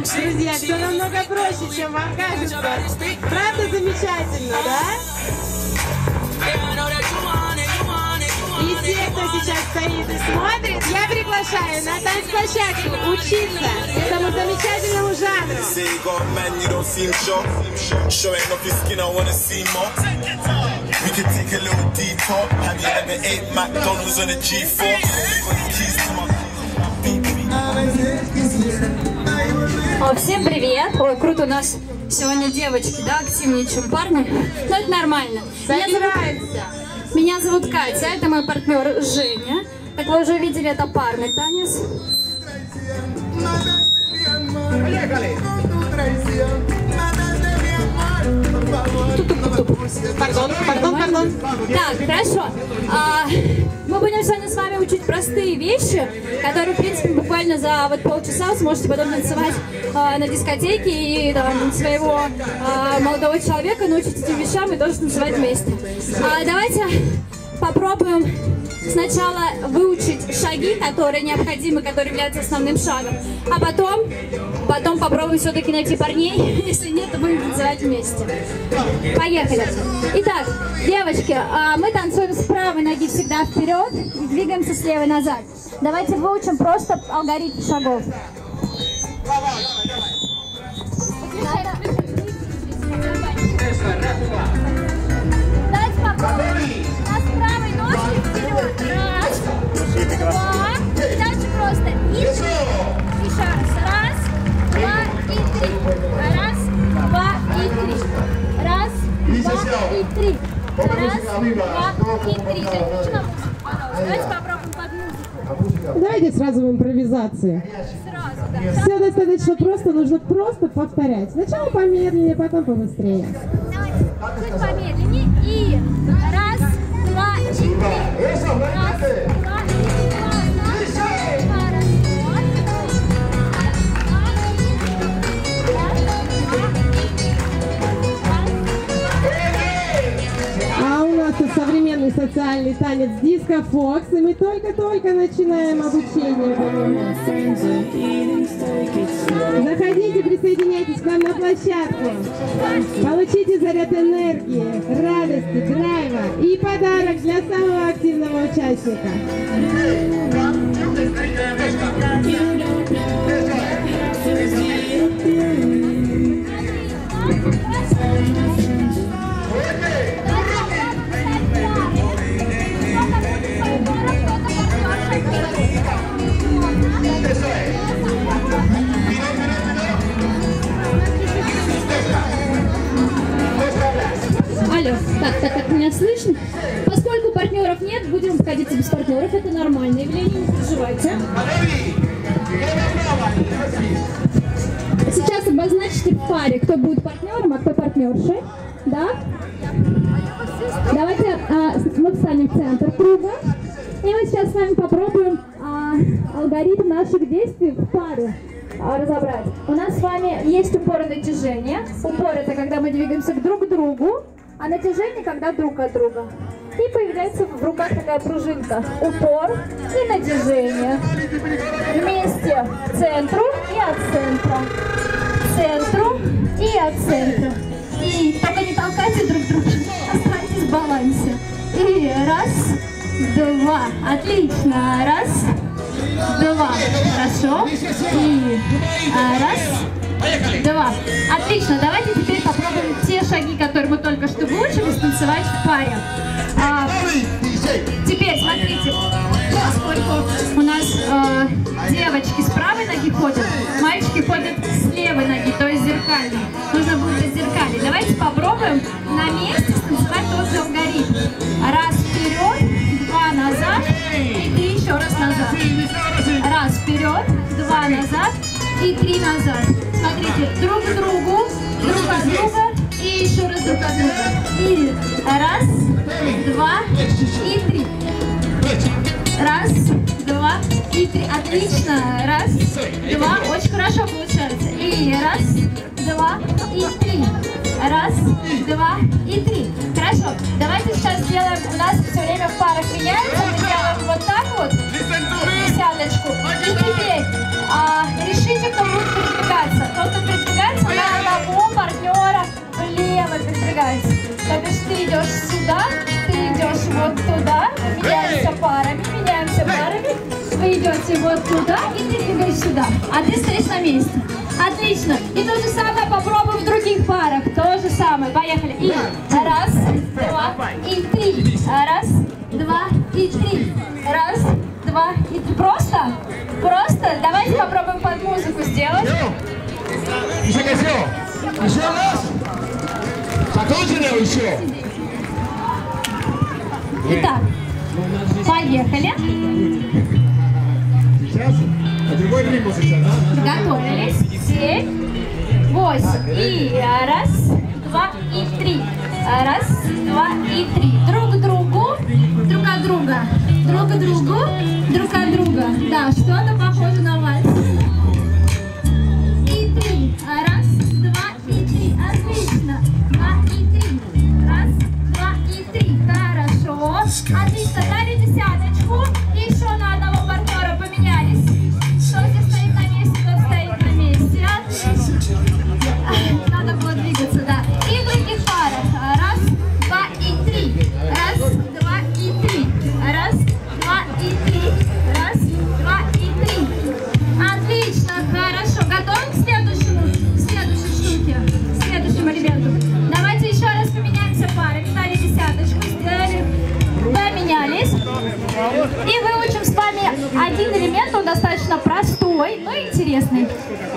Друзья, все намного проще, чем вам кажется. Правда замечательно, да? И все, кто сейчас стоит и смотрит, я приглашаю на танцплощадку учиться этому замечательному жанру. Всем привет! Ой, круто, у нас сегодня девочки, да, активнее, чем парни. Но это нормально. Меня зовут Катя, это мой партнер Женя. Как вы уже видели, это парный танец. Пардон. Так, хорошо. Мы будем сегодня с вами учить простые вещи, которые, в принципе, буквально за вот полчаса вы сможете потом танцевать на дискотеке и там, своего молодого человека научить этим вещам и тоже танцевать вместе. Давайте попробуем сначала выучить шаги, которые необходимы, которые являются основным шагом, а потом попробуем все-таки найти парней. Если нет, то будем танцевать вместе. Поехали. Итак, девочки, мы танцуем с правой ноги всегда вперед и двигаемся с левой назад. Давайте выучим просто алгоритм шагов. Давайте попробуем. С правой ножки вперед. Раз, два. И дальше просто. И три. Еще раз. Раз, два и три. Раз, два и три. Раз, два и три. Раз, два и три. Начинаем. Давайте попробуем под музыку. Давайте сразу в импровизации. Сразу, да. Все достаточно просто, нужно просто повторять. Сначала помедленнее, потом побыстрее. Давайте чуть помедленнее. И раз, два и три. Раз, два и три. Современный социальный танец диско Фокс, и мы только-только начинаем обучение. Заходите, присоединяйтесь к нам на площадку. Получите заряд энергии, радости, драйва и подарок для самого активного участника. Алло, так, меня слышно? Поскольку партнеров нет, будем обходиться без партнеров. Это нормальное явление, не переживайте. Сейчас обозначьте в паре, кто будет партнером, а кто партнершей. Да? Давайте мы встанем в центр круга. И мы сейчас с вами попробуем алгоритм наших действий в паре разобрать. У нас с вами есть упор и натяжение. Упор — это когда мы двигаемся друг к другу, а натяжение — когда друг от друга. И появляется в руках такая пружинка. Упор и натяжение. Вместе к центру и от центра. К центру и от центра. И только не толкайте друг друга, оставайтесь в балансе. И раз, два. Отлично. Раз, два. Хорошо. И раз, два. Отлично. Давайте теперь попробуем те шаги, которые мы только что выучили, танцевать в паре. Теперь смотрите, поскольку у нас девочки с правой ноги ходят, мальчики ходят с левой ноги, то есть зеркально. Нужно будет зеркалить. Давайте попробуем на месте танцевать тот же алгоритм. Раз вперед, два назад и три еще раз назад. Раз вперед, два назад и три назад. Смотрите, друг к другу, друг от друга и еще раз друг от друга. И раз, два и три. Раз, два и три. Отлично. Раз, два. Очень хорошо получается. И раз, два и три. Раз, два и три. Хорошо. Давайте сейчас сделаем. У нас все время в парах меняется. Мы делаем вот так вот. Десяточку. И теперь решите, кто будет передвигаться. сюда, ты идешь вот туда, меняемся парами, вы идете вот туда и ты двигаешь сюда, а ты стоишь на месте. Отлично. И то же самое попробуем в других парах. То же самое. Поехали. И раз, два, и три. Раз, два, и три. Раз, два, и три. Просто? Просто? Давайте попробуем под музыку сделать. Еще раз. Закончили еще? Итак, поехали. Сейчас? А другой ритм сейчас, да? Готовились. 7, 8. И раз, два, и три. Раз, два, и три. Друг к другу, друг от друга. Друг к другу, друг от друга. Да, что-то похоже на вальс. И три. Раз, два, и три. Отлично. Два и три. Раз, два и три. Хорошо. Отлично. Дали десяточку. И еще на одного партнера поменялись. Кто здесь стоит на месте, тот стоит на месте. Отлично. Надо было двигаться, да. И в других парах. Раз, два и три. Раз, два и три. Раз, два и три. Раз, два и три. Отлично, хорошо. Готовы к следующей штуке? Следующему элементу. Давайте еще раз поменяемся парами. Дали десяточку, сделали. Поменялись. И выучим с вами один элемент. Он достаточно простой, но интересный.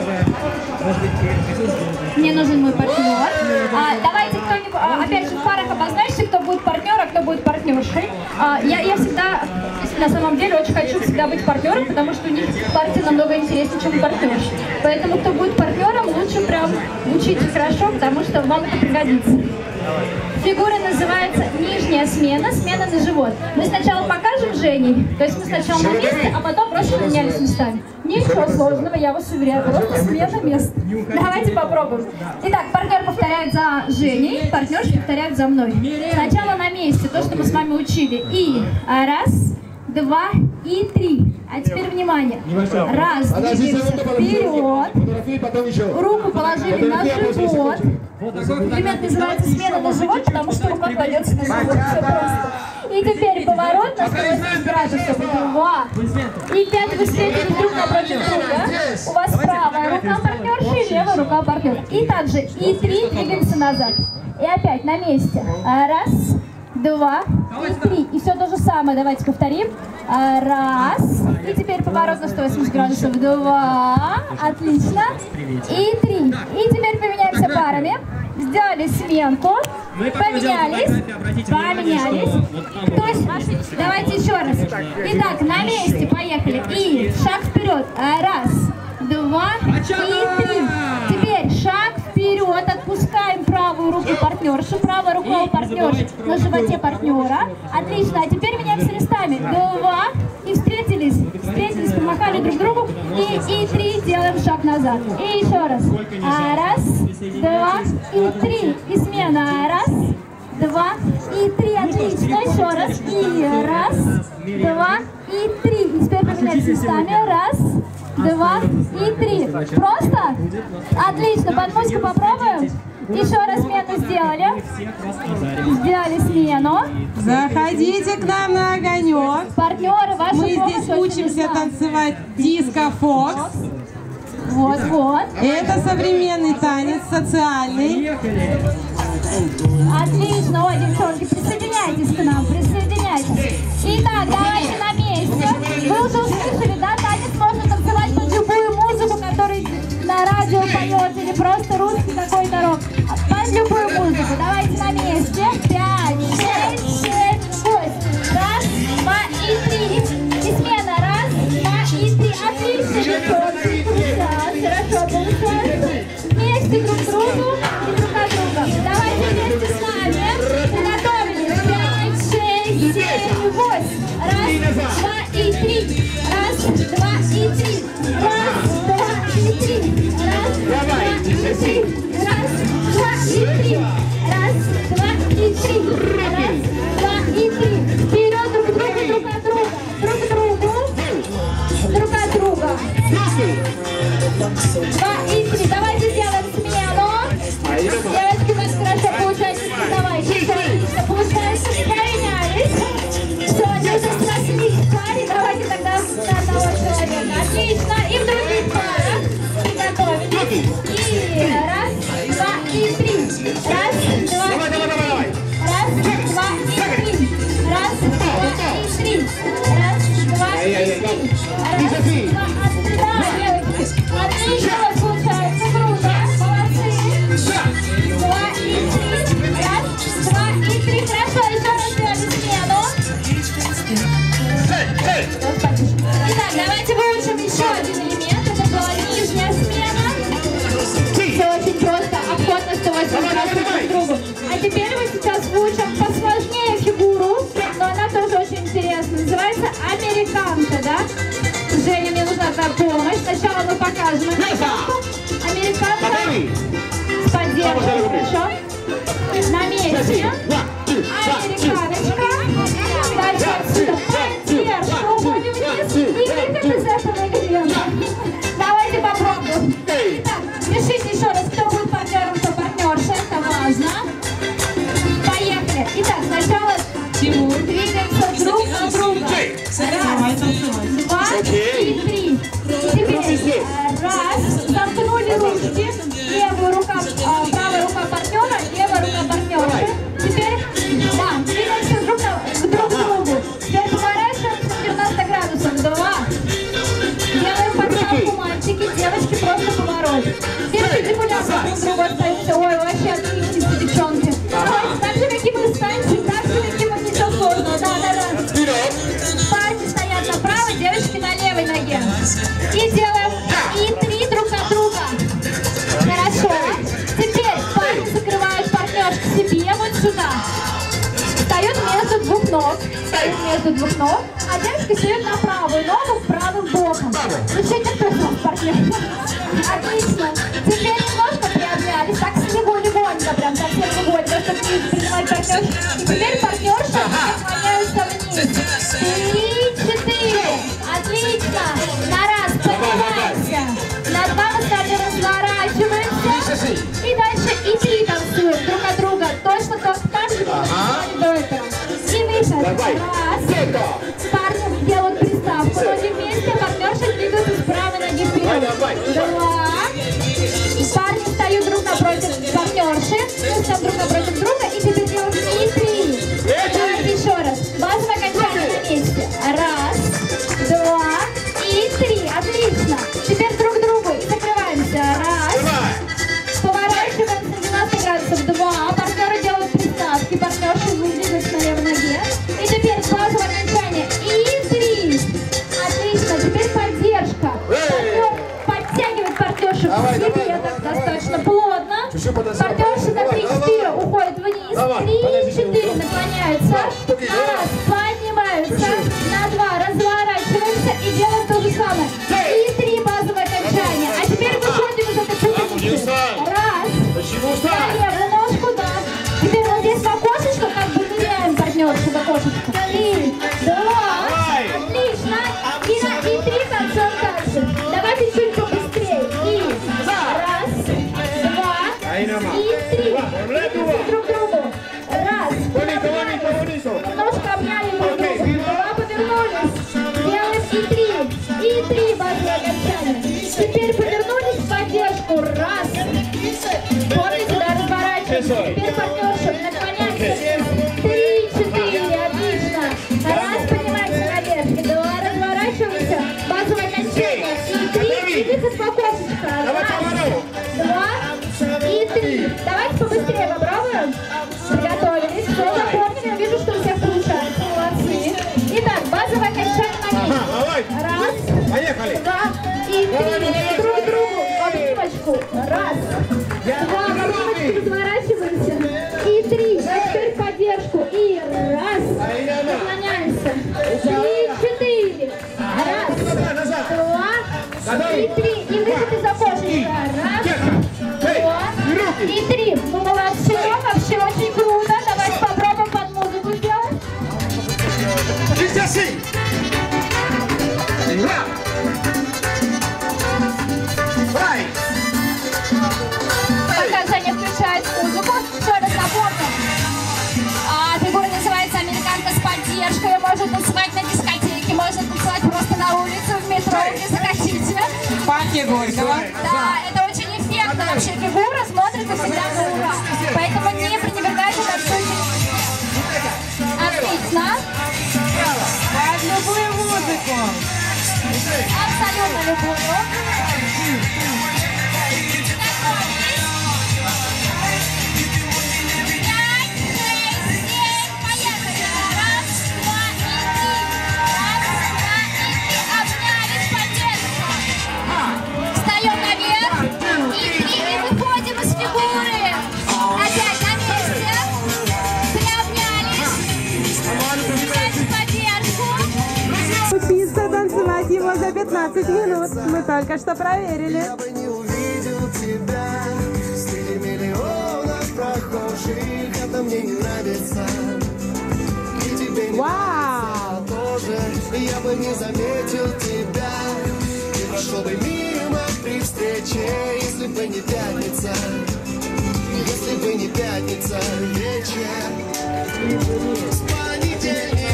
Мне нужен мой партнер. Давайте кто-нибудь, опять же, в парах обозначьте, кто будет партнер, а кто будет партнершей. Я всегда, на самом деле, очень хочу всегда быть партнером, потому что у них партия намного интереснее, чем партнерша. Поэтому, кто будет партнером, лучше прям учите хорошо, потому что вам это пригодится. Фигура называется нижняя смена, смена на живот. Мы сначала покажем Женей, то есть мы сначала на месте, а потом просто менялись местами. Ничего сложного, я вас уверяю, просто смена мест. Давайте попробуем. Итак, партнер повторяет за Женей, партнерша повторяет за мной. Сначала на месте, то, что мы с вами учили. И раз, два и три. А теперь внимание. Раз, двигаемся вперед. Руку положили на живот. Элемент называется смена на живот, потому что рука кладется на живот. Все просто. И теперь поворот на 180 градусов. 2. И 5 вы встретились друг напротив друга. У вас правая рука партнерши и левая рука партнера. И также и 3 двигаемся назад. И опять на месте. Раз, два и три. И все то же самое. Давайте повторим. Раз. И теперь поворот на 180 градусов. 2. Отлично. И 3. И теперь поменяемся парами. Сделали сменку. Поменялись. То есть, давайте еще раз. Итак, на месте. Поехали. И шаг вперед. Раз, два и три. Теперь шаг вперед. Отпускаем правую руку партнерши. Правая рука у партнерши на животе партнера. Отлично. А теперь меняемся местами. 2. И встретились, помахали друг другу. И 3 делаем шаг назад. И еще раз. Раз, два и 3. И смена. Раз, два и 3. Отлично. Еще раз. И раз, два и 3. И теперь поменяемся местами. Раз, два и 3. Просто? Отлично. Под музыку попробуем. Еще раз смену сделали. Сделали смену. Заходите к нам на огонек. Партнеры, ваши Мы здесь учимся танцевать диско-фокс. Вот. Это современный танец, социальный. Отлично. Ой, девчонки, присоединяйтесь к нам, присоединяйтесь. Итак, давайте на месте. Вы уже услышали, да? Танец можно танцевать под любую музыку, которую на радио поет, или просто русский какой-то рок. Под любую музыку. Давайте на месте. 5, 6, 7, 8. Раз, два и 3. И смена. Раз, два и 3. Отлично, девчонки. Хорошо получается. Вместе друг к другу и друг от друга. Давайте вместе с нами. Приготовились. 5, 6, 7, 8. Раз, два и 3. Раз, два и 3. Раз, два и 3. Раз, два и 3. Раз, два и 3. Раз, два и 3. Раз, два и 3. Вперед друг к другу, друг от друга. Друг к другу. Друг от друга. 2 и 3. Давайте сделаем смену. Девочки, у вас хорошо получается. Давайте. Получается. И раз, два, и три. Раз, два, Давай, давай, давай, давай. раз, два, и три. Раз, два, и три. Раз, два, и три. Раз, два, да, девочки. Отлично у вас получается. Круто. Молодцы. Два и три. Раз, два и три. Хорошо, еще раз сделали смену. Итак, давайте выучим еще один элемент. Это была нижняя смена. Все очень просто. Обход на 180 градусов друг к другу. А теперь мы сейчас выучим посложнее фигуру, но она тоже очень интересная. Называется американка, да? Женя, мне нужна твоя помощь. Сначала мы покажем американку. Американка с поддержкой, хорошо? На месте. Американочка. Дальше отсюда поддержка. Уходим вниз. И криком из этого элемента. Давайте попробуем. Итак, решите еще раз, кто будет партнером, кто партнерша. Это важно. Поехали. Итак, сначала двигаемся друг на друга. Раз, два и три. Теперь раз. Замкнули ручки. Левая рука, правая рука партнера, левая рука партнерши. Теперь, да, двигаемся друг к другу. Теперь поворачиваемся на 90 градусов. Два. Делаем подставку мальчики, девочки просто поворот. Теперь перпендикулярно друг к другу остаемся. Ой, вообще отлично, девчонки. Давайте, так же, какие мы станем, так же, какие мы, ничего сложного. Да. Парни стоят направо, девочки на левой ноге. И делаем и три друг на друга. Хорошо. Теперь парни закрывают партнершку себе вот сюда. Встают между двух ног. А девочка сидит на правую ногу правым боком. Решите, кто у нас партнер. Отлично. Теперь немножко приобнялись. Так легонько, прям совсем легонько, чтобы не принимать партнершу. И теперь партнерша наклоняются вниз. 3, 4. Отлично. На раз поднимаемся. На два мы с вами разворачиваемся. И дальше и три танцуем друг от друга. Точно так же, как до этого. И выше. Раз. Парни делают приставку. Ноги вместе, партнерши двигаются с правой ноги вперед. Два. Парни встают друг напротив партнерши. Мы встаем друг напротив друга. И теперь делаем и три. Давайте еще раз. Базовое окончание на месте. Раз. Два. И три. Отлично. Теперь друг к другу. И закрываемся. Раз. Поворачиваемся на 90 градусов. Два. Партнеры делают приставки. Партнерши двигаются на левой ноге. И теперь базовое окончание. И три. Отлично. Теперь поддержка. Партнер подтягивает партнершу к себе. Так достаточно плотно. Партнерша на 3-4 уходит вниз. 3-4 наклоняются. На раз поднимаются. На два разворачиваемся и делаем то же самое. И три базовое окончание. А теперь выходим из этой путаницы. Раз. На левую ножку, да. Теперь вот здесь в окошечко как бы меняем партнершу в окошечко. 3, 2. Отлично. И три танцуем дальше. Давайте чуть побыстрее. И раз, два, и три. Двигаемся друг к другу. Раз. Немножко обняли друг друга. Два, повернулись. Делаем и три базовые окончания. Теперь повернулись в поддержку. Раз. Помните, да, разворачиваемся. Теперь партнерша наклоняемся. 3, 4. Отлично. Раз, поднимаемся на поддержке. Два, разворачиваемся. Базовое окончание. И три. И выход по окошечко. Раз, два и три. Давайте побыстрее попробуем. Приготовились. Все запомнили. Я вижу, что у всех получается. Молодцы. Итак, базовое окончание на месте. Раз, два и три. Друг к другу. Обнимочку. Раз, два. Обнимочку. Разворачиваемся. И три. А теперь поддержку. И раз. Наклоняемся. 3, 4. Раз, два и три. И выход из окошечка. Раз, два и три. Ну, молодцы. Вообще очень круто. Давайте попробуем под музыку сделать. Пока Женя включает музыку, еще раз напомню. Фигура называется американка с поддержкой. Ее можно танцевать на дискотеке, можно танцевать просто на улице, в метро, где захотите. Пати Горького. Да, это очень эффектно вообще фигура смотрится всегда на ура. Поэтому не пренебрегайте танцуйте. Отлично. Под любую музыку. Абсолютно любую. Учиться танцевать его за 15 минут. Мы только что проверили. Я бы не увидел тебя среди миллионов прохожих. Это мне не нравится. И тебе не нравится тоже. Я бы не заметил тебя и прошел бы мимо при встрече, если бы не пятница. Если бы не пятница вечер. С понедельника